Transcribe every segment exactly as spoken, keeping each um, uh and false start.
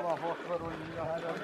الله اكبر والله هذا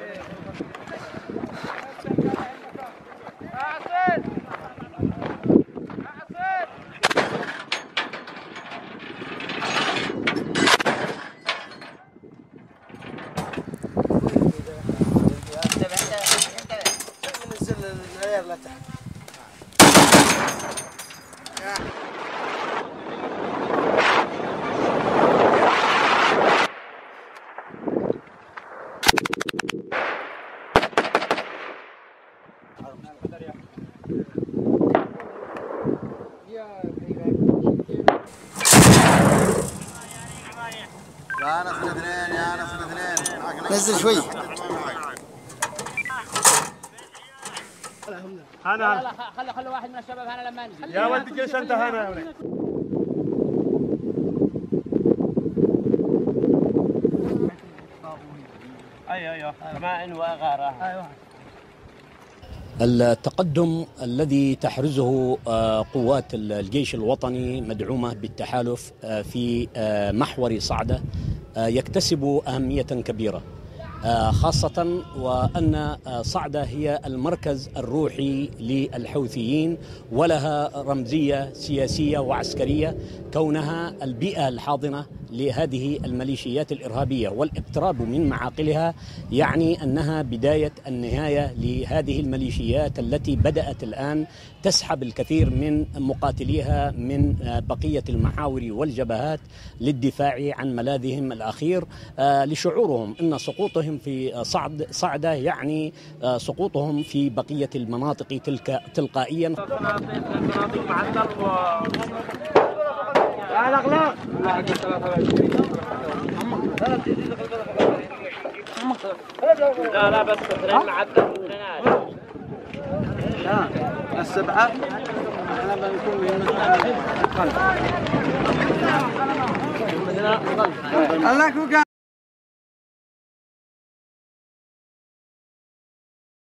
يا ناس الاثنين يا ناس الاثنين نزل شوي. هنا لا خلي خلي واحد من الشباب هنا لما يا ولد ايش انت هنا يا ولد. ايوه ايوه كمان وغاره. ايوه التقدم الذي تحرزه قوات الجيش الوطني مدعومة بالتحالف في محور صعدة يكتسب أهمية كبيرة، خاصة وأن صعدة هي المركز الروحي للحوثيين ولها رمزية سياسية وعسكرية، كونها البيئة الحاضنة لهذه الميليشيات الإرهابية، والاقتراب من معاقلها يعني أنها بداية النهاية لهذه الميليشيات التي بدأت الآن تسحب الكثير من مقاتليها من بقية المحاور والجبهات للدفاع عن ملاذهم الأخير، لشعورهم أن سقوطهم في صعد صعدة يعني سقوطهم في بقية المناطق تلك تلقائيا. الأغلاق لا لا بس معدل لا السبعة احنا بنكون من